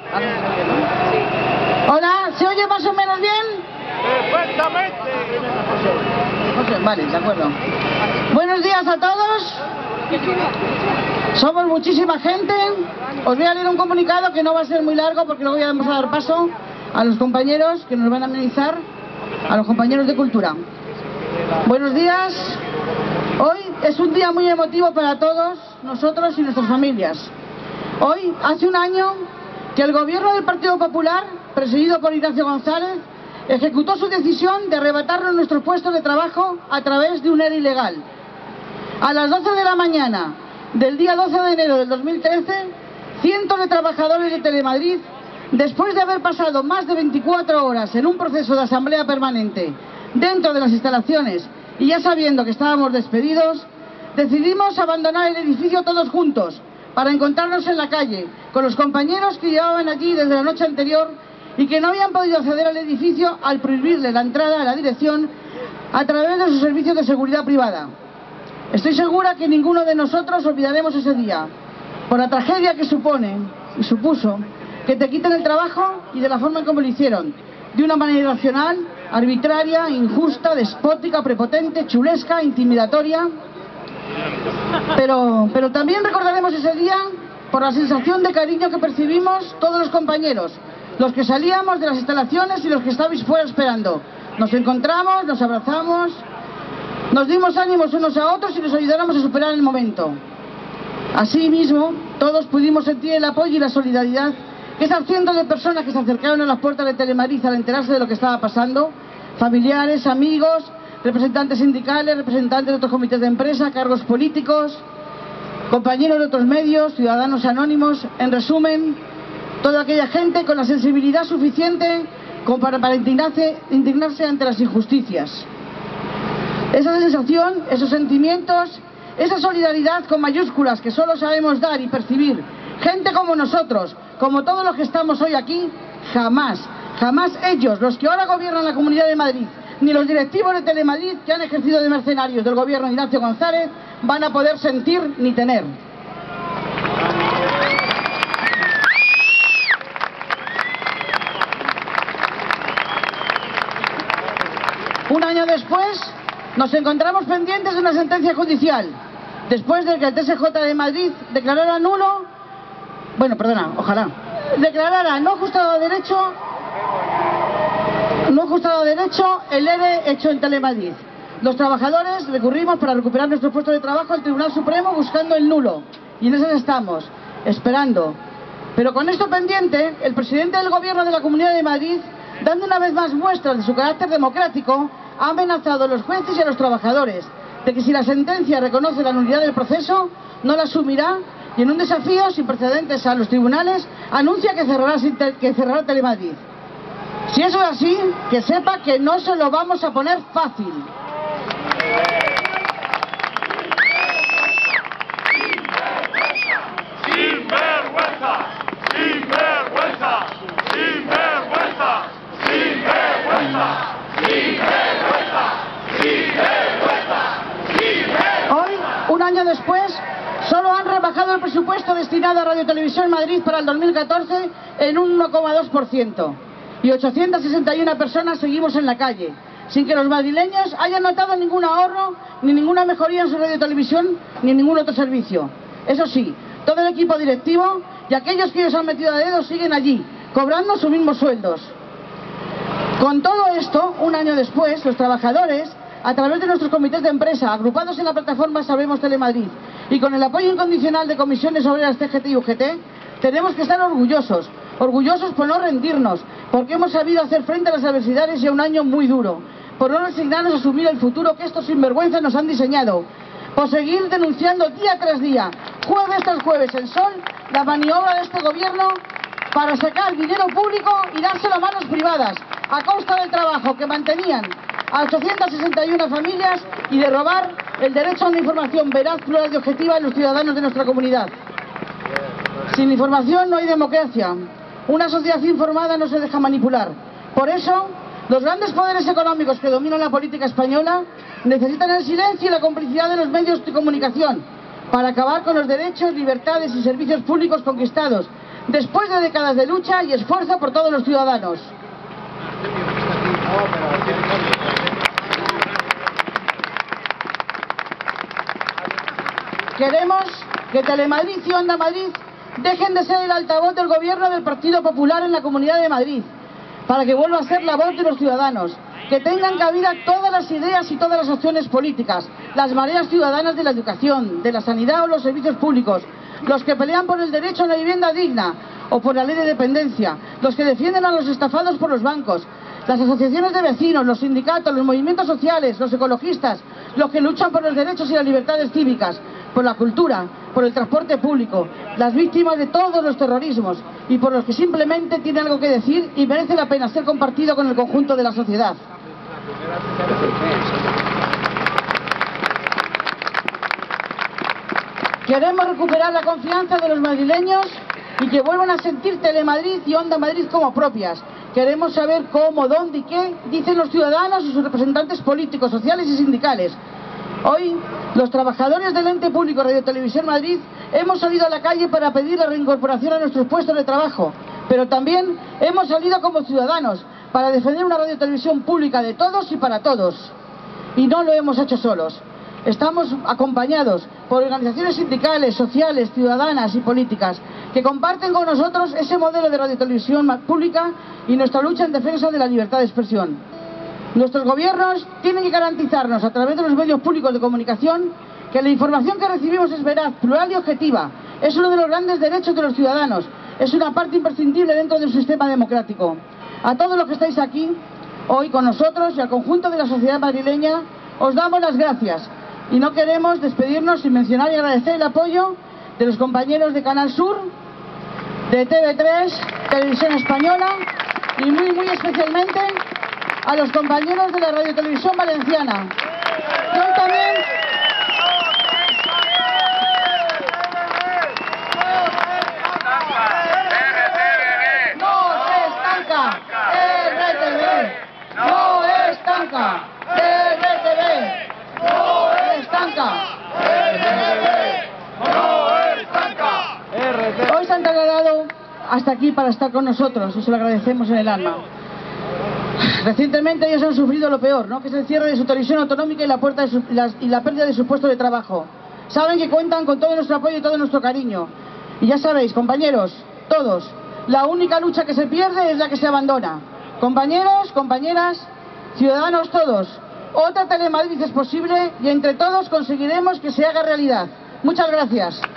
Hola, ¿se oye más o menos bien? Perfectamente. Vale, de acuerdo. Buenos días a todos. Somos muchísima gente. Os voy a leer un comunicado que no va a ser muy largo porque luego ya vamos a dar paso a los compañeros que nos van a amenizar, a los compañeros de Cultura. Buenos días. Hoy es un día muy emotivo para todos nosotros y nuestras familias. Hoy, hace un año, que el gobierno del Partido Popular, presidido por Ignacio González, ejecutó su decisión de arrebatarnos nuestros puestos de trabajo a través de un ERE ilegal. A las 12 de la mañana del día 12 de enero del 2013, cientos de trabajadores de Telemadrid, después de haber pasado más de 24 horas en un proceso de asamblea permanente dentro de las instalaciones y ya sabiendo que estábamos despedidos, decidimos abandonar el edificio todos juntos para encontrarnos en la calle con los compañeros que llevaban allí desde la noche anterior y que no habían podido acceder al edificio al prohibirle la entrada a la dirección a través de sus servicios de seguridad privada. Estoy segura que ninguno de nosotros olvidaremos ese día, por la tragedia que supone y supuso que te quiten el trabajo y de la forma en como lo hicieron, de una manera irracional, arbitraria, injusta, despótica, prepotente, chulesca, intimidatoria. Pero también recordaremos ese día por la sensación de cariño que percibimos todos los compañeros, los que salíamos de las instalaciones y los que estabais fuera esperando. Nos encontramos, nos abrazamos, nos dimos ánimos unos a otros y nos ayudáramos a superar el momento. Asimismo, todos pudimos sentir el apoyo y la solidaridad que esas cientos de personas que se acercaron a las puertas de Telemadrid al enterarse de lo que estaba pasando, familiares, amigos, representantes sindicales, representantes de otros comités de empresa, cargos políticos, compañeros de otros medios, ciudadanos anónimos, en resumen, toda aquella gente con la sensibilidad suficiente como para indignarse ante las injusticias. Esa sensación, esos sentimientos, esa solidaridad con mayúsculas que solo sabemos dar y percibir, gente como nosotros, como todos los que estamos hoy aquí, jamás ellos, los que ahora gobiernan la Comunidad de Madrid, ni los directivos de Telemadrid que han ejercido de mercenarios del gobierno de Ignacio González, van a poder sentir ni tener. Un año después, nos encontramos pendientes de una sentencia judicial, después de que el TSJ de Madrid declarara nulo, declarara no ajustado a derecho el ERE hecho en Telemadrid. Los trabajadores recurrimos para recuperar nuestro puesto de trabajo al Tribunal Supremo buscando el nulo, y en eso estamos, esperando. Pero con esto pendiente, el presidente del gobierno de la Comunidad de Madrid, dando una vez más muestras de su carácter democrático, ha amenazado a los jueces y a los trabajadores de que si la sentencia reconoce la nulidad del proceso, no la asumirá y en un desafío sin precedentes a los tribunales anuncia que cerrará Telemadrid. Si eso es así, que sepa que no se lo vamos a poner fácil. Sin vergüenza, sin vergüenza, sin vergüenza, sin vergüenza, sin vergüenza, sin vergüenza, sin vergüenza. Hoy, un año después, solo han rebajado el presupuesto destinado a Radio Televisión Madrid para el 2014 en un 1,2%. Y 861 personas seguimos en la calle, sin que los madrileños hayan notado ningún ahorro, ni ninguna mejoría en su radio televisión, ni en ningún otro servicio. Eso sí, todo el equipo directivo y aquellos que ellos han metido a dedo siguen allí, cobrando sus mismos sueldos. Con todo esto, un año después, los trabajadores, a través de nuestros comités de empresa, agrupados en la plataforma Salvemos Telemadrid, y con el apoyo incondicional de comisiones obreras CGT y UGT, tenemos que estar orgullosos por no rendirnos, porque hemos sabido hacer frente a las adversidades y a un año muy duro, por no resignarnos a asumir el futuro que estos sinvergüenzas nos han diseñado, por seguir denunciando día tras día, jueves tras jueves en Sol, la maniobra de este gobierno para sacar dinero público y dárselo a manos privadas, a costa del trabajo que mantenían a 861 familias y de robar el derecho a una información veraz, plural y objetiva a los ciudadanos de nuestra comunidad. Sin información no hay democracia. Una sociedad informada no se deja manipular. Por eso, los grandes poderes económicos que dominan la política española necesitan el silencio y la complicidad de los medios de comunicación para acabar con los derechos, libertades y servicios públicos conquistados después de décadas de lucha y esfuerzo por todos los ciudadanos. Queremos que Telemadrid y Onda Madrid dejen de ser el altavoz del gobierno del Partido Popular en la Comunidad de Madrid, para que vuelva a ser la voz de los ciudadanos, que tengan cabida todas las ideas y todas las opciones políticas, las mareas ciudadanas de la educación, de la sanidad o los servicios públicos, los que pelean por el derecho a una vivienda digna o por la ley de dependencia, los que defienden a los estafados por los bancos, las asociaciones de vecinos, los sindicatos, los movimientos sociales, los ecologistas, los que luchan por los derechos y las libertades cívicas, por la cultura, por el transporte público, las víctimas de todos los terrorismos y por los que simplemente tienen algo que decir y merece la pena ser compartido con el conjunto de la sociedad. Queremos recuperar la confianza de los madrileños y que vuelvan a sentir Telemadrid y Onda Madrid como propias. Queremos saber cómo, dónde y qué dicen los ciudadanos y sus representantes políticos, sociales y sindicales. Hoy, los trabajadores del ente público Radio Televisión Madrid hemos salido a la calle para pedir la reincorporación a nuestros puestos de trabajo, pero también hemos salido como ciudadanos para defender una radiotelevisión pública de todos y para todos. Y no lo hemos hecho solos. Estamos acompañados por organizaciones sindicales, sociales, ciudadanas y políticas que comparten con nosotros ese modelo de radiotelevisión pública y nuestra lucha en defensa de la libertad de expresión. Nuestros gobiernos tienen que garantizarnos a través de los medios públicos de comunicación que la información que recibimos es veraz, plural y objetiva. Es uno de los grandes derechos de los ciudadanos. Es una parte imprescindible dentro del sistema democrático. A todos los que estáis aquí hoy con nosotros y al conjunto de la sociedad madrileña os damos las gracias. Y no queremos despedirnos sin mencionar y agradecer el apoyo de los compañeros de Canal Sur, de TV3, Televisión Española y muy especialmente a los compañeros de la Radio Televisión Valenciana. Que hoy también no se estanca, RTV, no estanca, RTV, no estanca, no estanca. Hoy se han trasladado hasta aquí para estar con nosotros y se lo agradecemos en el alma. Recientemente ellos han sufrido lo peor, ¿no?, que es el cierre de su televisión autonómica y la pérdida de su puesto de trabajo. Saben que cuentan con todo nuestro apoyo y todo nuestro cariño. Y ya sabéis, compañeros, todos, la única lucha que se pierde es la que se abandona. Compañeros, compañeras, ciudadanos todos, otra Telemadrid es posible y entre todos conseguiremos que se haga realidad. Muchas gracias.